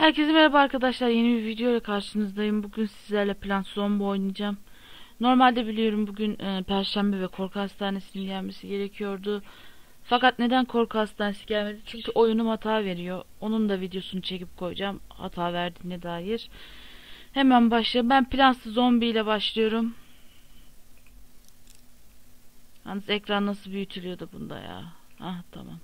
Herkese merhaba arkadaşlar. Yeni bir video ile karşınızdayım. Bugün sizlerle Plants Zombi oynayacağım. Normalde biliyorum bugün Perşembe ve korku hastanesinin gelmesi gerekiyordu. Fakat neden korku hastanesi gelmedi? Çünkü oyunum hata veriyor. Onun da videosunu çekip koyacağım. Hata verdiğine dair. Hemen başlayalım. Ben Plants Zombi ile başlıyorum. Yalnız ekran nasıl büyütülüyordu bunda ya. Ah tamam.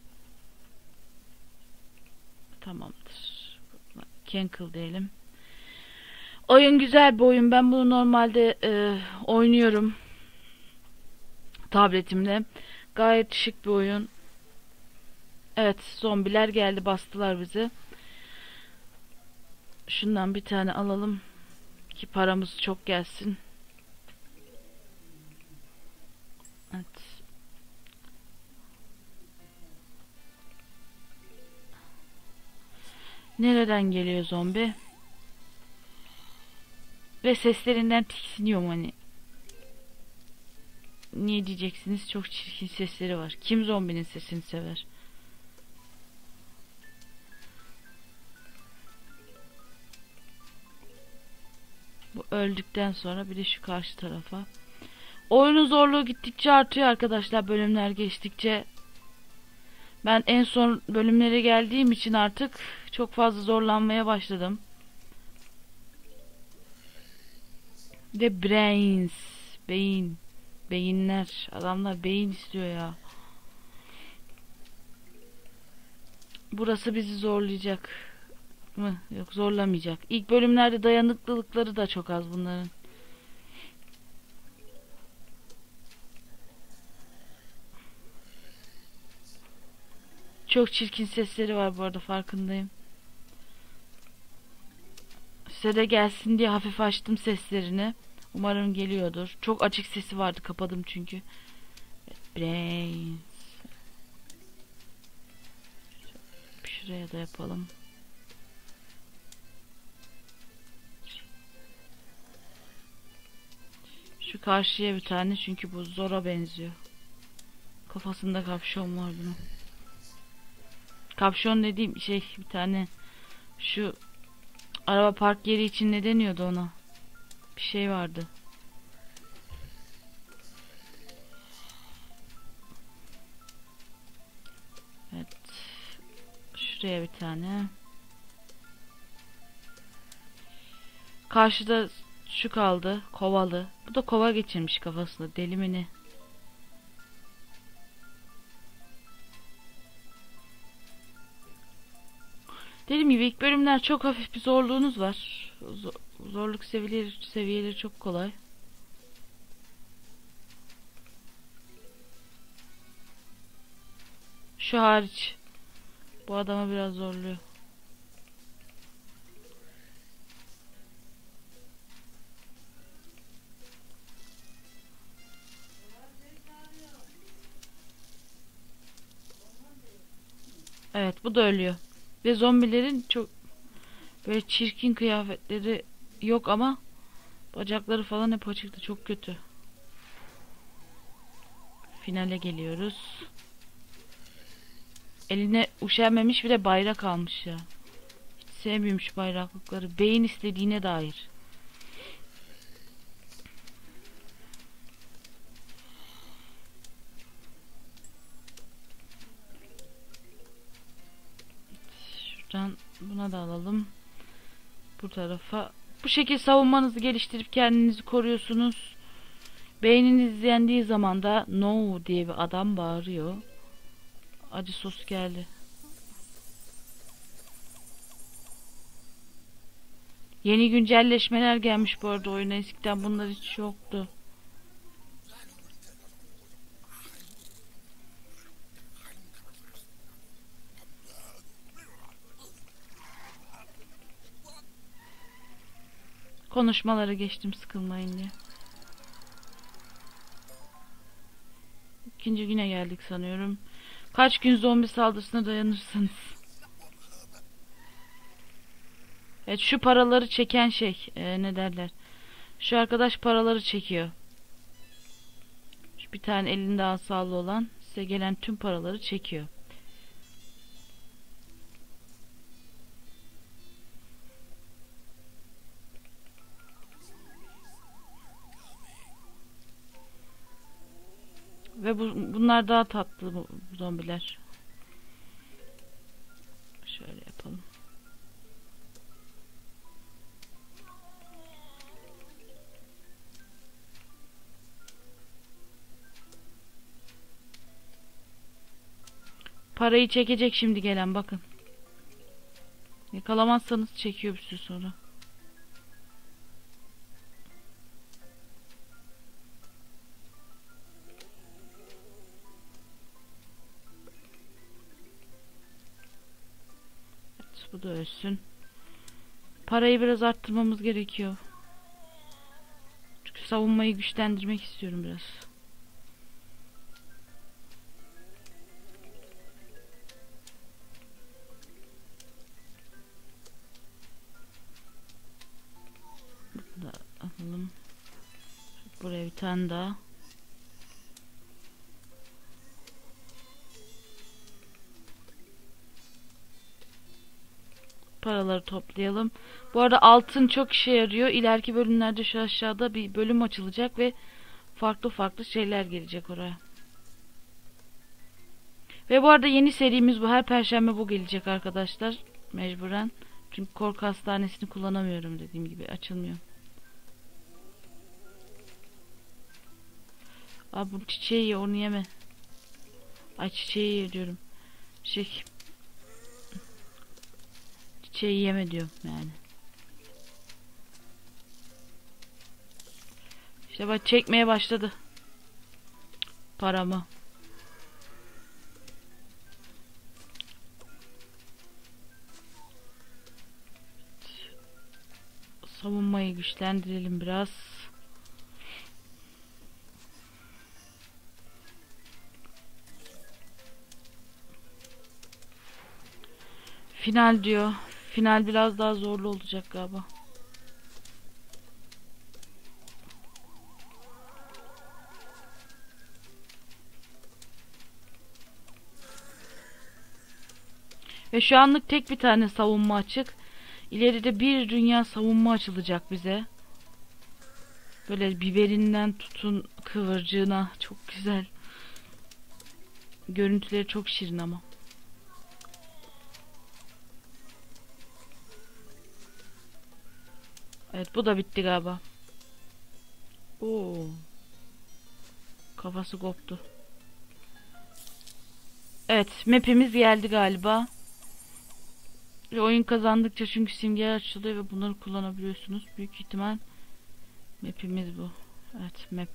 Tamamdır. Cancel diyelim. Oyun güzel bir oyun. Ben bunu normalde oynuyorum tabletimle. Gayet şık bir oyun. Evet, zombiler geldi, bastılar bizi. Şundan bir tane alalım ki paramız çok gelsin. Evet. Nereden geliyor zombi? Ve seslerinden tiksiniyorum hani. Niye diyeceksiniz? Çok çirkin sesleri var. Kim zombinin sesini sever? Bu öldükten sonra bir de şu karşı tarafa. Oyunun zorluğu gittikçe artıyor arkadaşlar, bölümler geçtikçe. Ben en son bölümlere geldiğim için artık çok fazla zorlanmaya başladım. Ve brains, beyinler, adamlar beyin istiyor ya. Burası bizi zorlayacak mı? Yok, zorlamayacak. İlk bölümlerde dayanıklılıkları da çok az bunların. Çok çirkin sesleri var bu arada, farkındayım. Size de gelsin diye hafif açtım seslerini. Umarım geliyordur. Çok açık sesi vardı, kapadım çünkü. Brains. Şuraya da yapalım. Şu karşıya bir tane, çünkü bu Zora benziyor. Kafasında kapşon var bunun. Kapşon dediğim şey, bir tane şu araba park yeri için ne deniyordu ona? Bir şey vardı. Evet. Şuraya bir tane. Karşıda şu kaldı. Kovalı. Bu da kova geçirmiş kafasında. Deli mi ne? Dediğim gibi ilk bölümler çok hafif bir zorluğunuz var. Zorluk seviyeleri çok kolay. Şu hariç. Bu adamı biraz zorluyor. Evet, bu da ölüyor. Ve zombilerin çok böyle çirkin kıyafetleri yok ama bacakları falan hep açıktı. Çok kötü. Finale geliyoruz. Eline üşenmemiş, bir de bayrak almış ya. Hiç sevmiyorum şu bayraklıkları. Beyin istediğine dair. Şuradan buna da alalım. Bu tarafa. Bu şekilde savunmanızı geliştirip kendinizi koruyorsunuz. Beyniniz yendiği zaman da no diye bir adam bağırıyor. Acı sos geldi. Yeni güncelleşmeler gelmiş bu arada oyuna. Eskiden bunlar hiç yoktu. Konuşmaları geçtim sıkılmayın diye. İkinci güne geldik sanıyorum. Kaç gün zombi saldırısına dayanırsınız? Evet, şu paraları çeken şey, ne derler? Şu arkadaş paraları çekiyor. Şu bir tane elinde asalı olan size gelen tüm paraları çekiyor. Ve bunlar daha tatlı bu zombiler. Şöyle yapalım. Parayı çekecek şimdi gelen, bakın. Yakalamazsanız çekiyor bir süre sonra. Evet, bu da ölsün. Parayı biraz arttırmamız gerekiyor. Çünkü savunmayı güçlendirmek istiyorum biraz. Bunu da alalım. Buraya bir tane daha. Paraları toplayalım. Bu arada altın çok işe yarıyor. İleriki bölümlerde şu aşağıda bir bölüm açılacak ve farklı farklı şeyler gelecek oraya. Ve bu arada yeni serimiz bu. Her perşembe bu gelecek arkadaşlar. Mecburen. Çünkü korku hastanesini kullanamıyorum, dediğim gibi açılmıyor. Abi bu çiçeği ye, onu yeme. Ay, çiçeği ye diyorum. Çiçeği yeme diyorum yani. İşte bak, çekmeye başladı paramı. Savunmayı güçlendirelim biraz. Final diyor. Final biraz daha zorlu olacak galiba. Ve şu anlık tek bir tane savunma açık. İleride bir dünya savunma açılacak bize. Böyle biberinden tutun kıvırcığına, çok güzel. Görüntüleri çok şirin ama. Evet, bu da bitti galiba. Oo. Kafası koptu. Evet, map'imiz geldi galiba. Ve oyun kazandıkça çünkü simgeler açılıyor ve bunları kullanabiliyorsunuz. Büyük ihtimal map'imiz bu. Evet, map.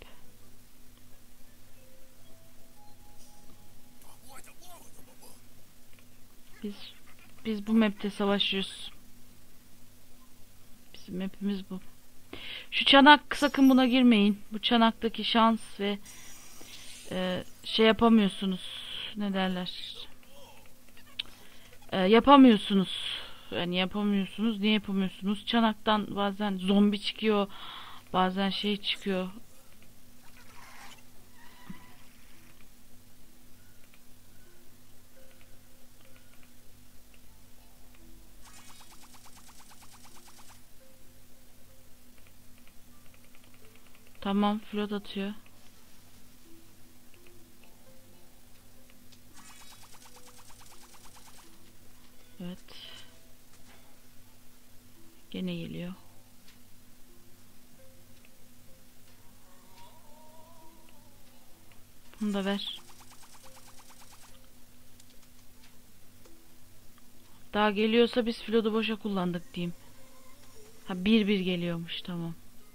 Biz bu map'te savaşıyoruz. Bizim map'imiz bu. Şu çanak, sakın buna girmeyin. Bu çanaktaki şans ve şey yapamıyorsunuz. Ne derler? Yapamıyorsunuz. Yani yapamıyorsunuz. Niye yapamıyorsunuz? Çanaktan bazen zombi çıkıyor. Bazen şey çıkıyor. Tamam, float atıyor. Evet. Gene geliyor. Bunu da ver. Daha geliyorsa biz float'u boşa kullandık diyeyim. Ha, bir geliyormuş, tamam.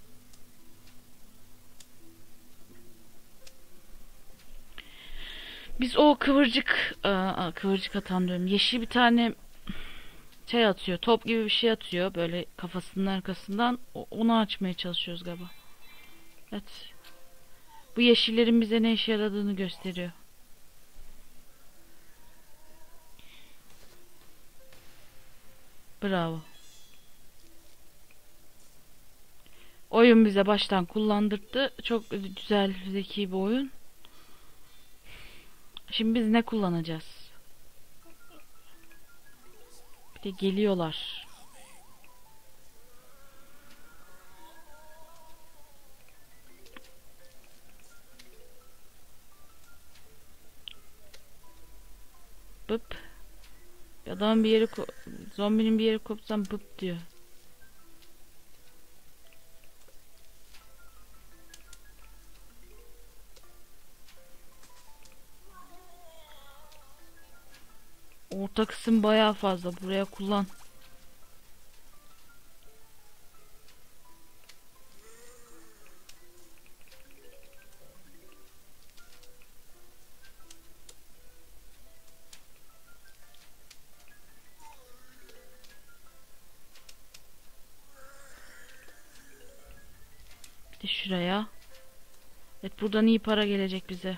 Biz o kıvırcık atan diyorum. Yeşil bir tane şey atıyor. Top gibi bir şey atıyor. Böyle kafasının arkasından. Onu açmaya çalışıyoruz galiba. Evet. Bu yeşillerin bize ne işe yaradığını gösteriyor. Bravo. Oyun bize baştan kullandırdı. Çok güzel, zeki bir oyun. Şimdi biz ne kullanacağız? Bir de geliyorlar. Bıp. Adamın bir yeri zombinin bir yeri kopsam bıp diyor. Orta kısım bayağı fazla. Buraya kullan. Bir de şuraya. Evet, buradan iyi para gelecek bize.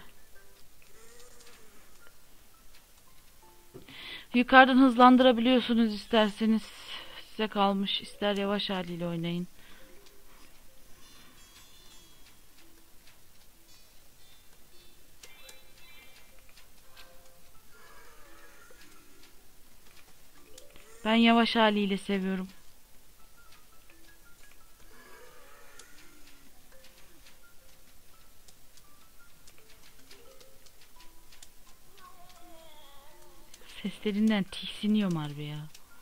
Yukarıdan hızlandırabiliyorsunuz isterseniz. Size kalmış. İster yavaş haliyle oynayın. Ben yavaş haliyle seviyorum. Seslerinden tiksiniyorum harbi ya.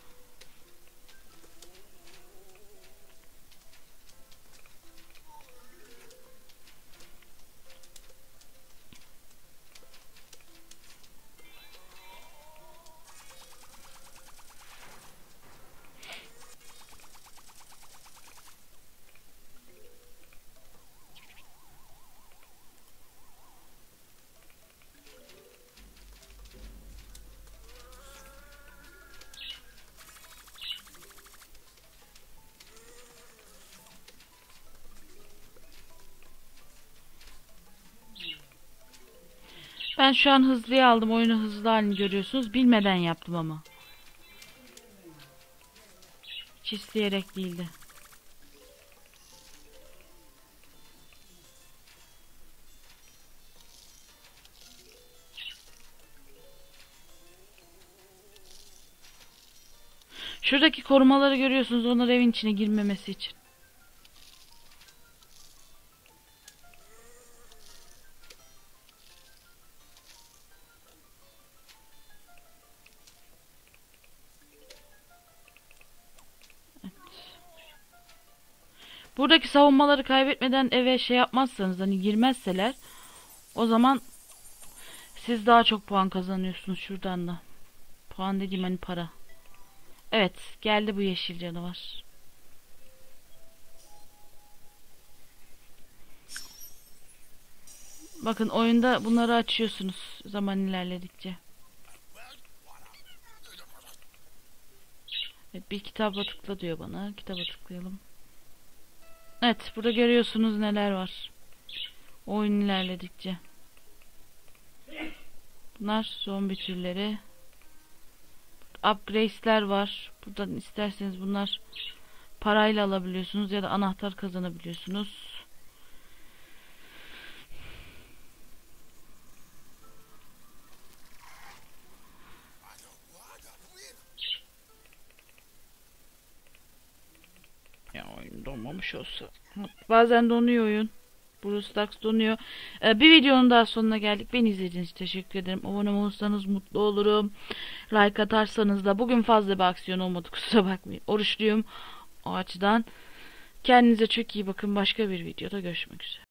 Ben şu an hızlıya aldım. Oyunu hızlı halini görüyorsunuz. Bilmeden yaptım ama. Hiç isteyerek değildi. Şuradaki korumaları görüyorsunuz. Onlar evin içine girmemesi için. Buradaki savunmaları kaybetmeden eve şey yapmazsanız, hani girmezseler, o zaman siz daha çok puan kazanıyorsunuz şuradan da. Puan dediğim hani para. Evet, geldi bu yeşil canavar. Bakın oyunda bunları açıyorsunuz zaman ilerledikçe. Evet, bir kitaba tıkla diyor bana. Kitaba tıklayalım. Evet, burada görüyorsunuz neler var. Oyun ilerledikçe. Bunlar zombi türleri. Upgrade'ler var. Buradan isterseniz bunlar parayla alabiliyorsunuz ya da anahtar kazanabiliyorsunuz. Ya oyun donmamış olsa. Bazen donuyor oyun. BlueStacks donuyor. Bir videonun daha sonuna geldik. Beni izlediğiniz için teşekkür ederim. Abone olursanız mutlu olurum. Like atarsanız da, bugün fazla bir aksiyon olmadı, kusura bakmayın. Oruçluyum o açıdan. Kendinize çok iyi bakın. Başka bir videoda görüşmek üzere.